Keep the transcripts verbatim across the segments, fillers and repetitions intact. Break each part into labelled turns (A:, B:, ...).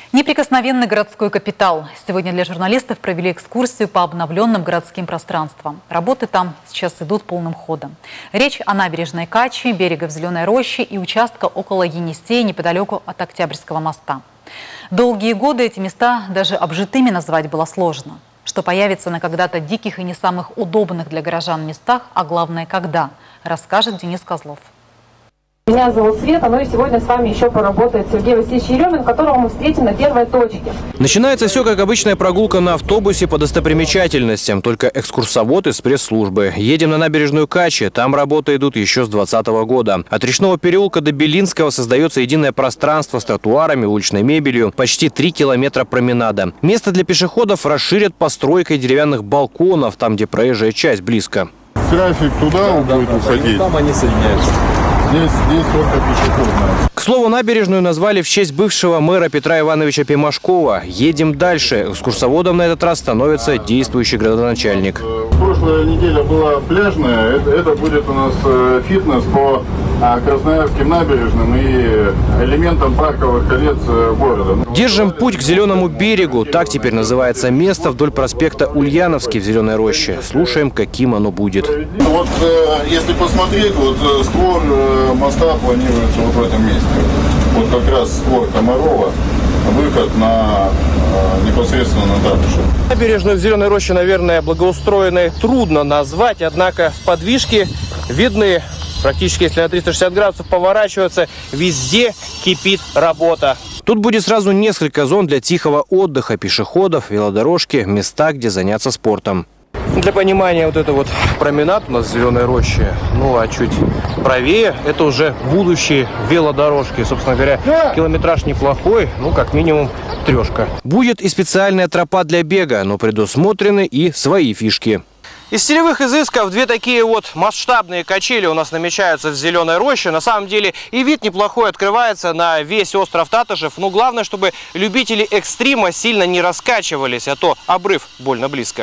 A: Неприкосновенный городской капитал. Сегодня для журналистов провели экскурсию по обновленным городским пространствам. Работы там сейчас идут полным ходом. Речь о набережной Качи, берега в Зеленой роще и участка около Енисея, неподалеку от Октябрьского моста. Долгие годы эти места даже обжитыми назвать было сложно. Что появится на когда-то диких и не самых удобных для горожан местах, а главное, когда, расскажет Денис Козлов.
B: Меня зовут Света, ну и сегодня с вами еще поработает Сергей Васильевич Еремин, которого мы встретим на первой точке.
C: Начинается все как обычная прогулка на автобусе по достопримечательностям, только экскурсовод из пресс-службы. Едем на набережную Качи, там работы идут еще с двадцатого года. От Речного переулка до Белинского создается единое пространство с тротуарами, уличной мебелью, почти три километра променада. Место для пешеходов расширят постройкой деревянных балконов, там, где проезжая часть близко.
D: Трафик туда да, будет да, уходить. Там они соединяются. Здесь, здесь только пешеходная.
C: К слову, набережную назвали в честь бывшего мэра Петра Ивановича Пимашкова. Едем дальше. Экскурсоводом на этот раз становится действующий градоначальник.
D: Прошлая неделя была пляжная. Это, это будет у нас фитнес по Красноярским набережным и элементам парковых колец города.
C: Держим путь к Зеленому берегу. Так теперь называется место вдоль проспекта Ульяновский в Зеленой роще. Слушаем, каким оно будет.
D: Вот если посмотреть, вот створ моста планируется вот в этом месте. Вот как раз створ Комарова, выход на непосредственно на Датушу.
C: Набережную в Зеленой роще, наверное, благоустроенной трудно назвать, однако подвижки видны. Практически, если на триста шестьдесят градусов поворачиваться, везде кипит работа. Тут будет сразу несколько зон для тихого отдыха, пешеходов, велодорожки, места, где заняться спортом. Для понимания, вот это вот променад у нас в Зеленой роще, ну а чуть правее это уже будущие велодорожки. Собственно говоря, километраж неплохой, ну как минимум трешка. Будет и специальная тропа для бега, но предусмотрены и свои фишки. Из стилевых изысков две такие вот масштабные качели у нас намечаются в Зеленой роще. На самом деле и вид неплохой открывается на весь остров Татышев. Но главное, чтобы любители экстрима сильно не раскачивались, а то обрыв больно близко.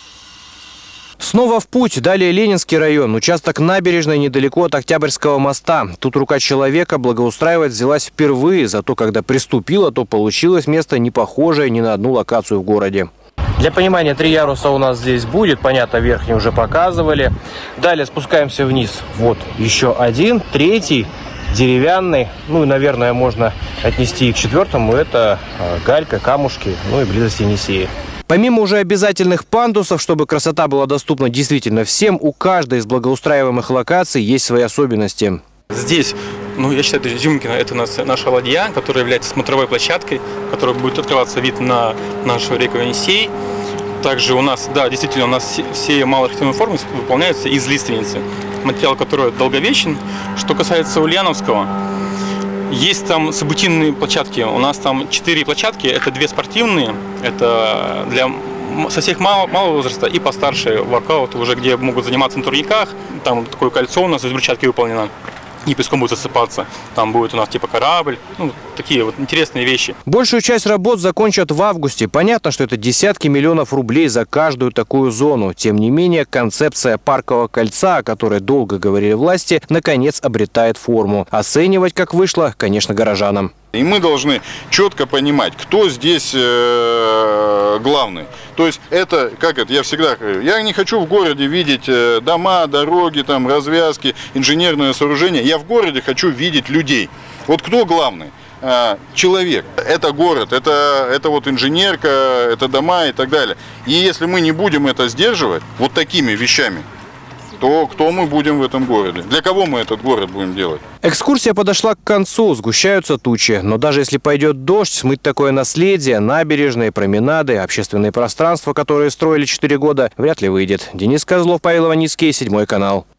C: Снова в путь. Далее Ленинский район. Участок набережной недалеко от Октябрьского моста. Тут рука человека благоустраивать взялась впервые. Зато когда приступила, то получилось место не похожее ни на одну локацию в городе. Для понимания, три яруса у нас здесь будет. Понятно, верхний уже показывали. Далее спускаемся вниз. Вот еще один, третий, деревянный. Ну и, наверное, можно отнести и к четвертому. Это галька, камушки, ну и близость Енисея. Помимо уже обязательных пандусов, чтобы красота была доступна действительно всем, у каждой из благоустраиваемых локаций есть свои особенности.
E: Здесь, ну, я считаю, Дюмкина – это наша ладья, которая является смотровой площадкой, в которой будет открываться вид на нашу реку Енисей. Также у нас, да, действительно, у нас все малоархитектурные формы выполняются из лиственницы, материал который долговечен. Что касается Ульяновского, есть там событийные площадки. У нас там четыре площадки, это две спортивные, это для со всех малого, малого возраста и постарше воркаут, уже где могут заниматься на турниках. Там такое кольцо у нас из брусчатки выполнено. И песком будет засыпаться. Там будет у нас типа корабль. Ну, такие вот интересные вещи. Большую часть работ закончат в августе. Понятно, что это десятки миллионов рублей за каждую такую зону. Тем не менее, концепция паркового кольца, о которой долго говорили власти, наконец обретает форму. Оценивать, как вышло, конечно, горожанам.
D: И мы должны четко понимать, кто здесь э, главный. То есть это, как это, я всегда говорю, я не хочу в городе видеть э, дома, дороги, там, развязки, инженерное сооружение. Я в городе хочу видеть людей. Вот кто главный? Э, человек. Это город, это, это вот инженерка, это дома и так далее. И если мы не будем это сдерживать вот такими вещами, то кто мы будем в этом городе? Для кого мы этот город будем делать?
C: Экскурсия подошла к концу, сгущаются тучи. Но даже если пойдет дождь, смыть такое наследие, набережные, променады, общественные пространства, которые строили четыре года, вряд ли выйдет. Денис Козлов, Павел Иваницкий, Седьмой канал.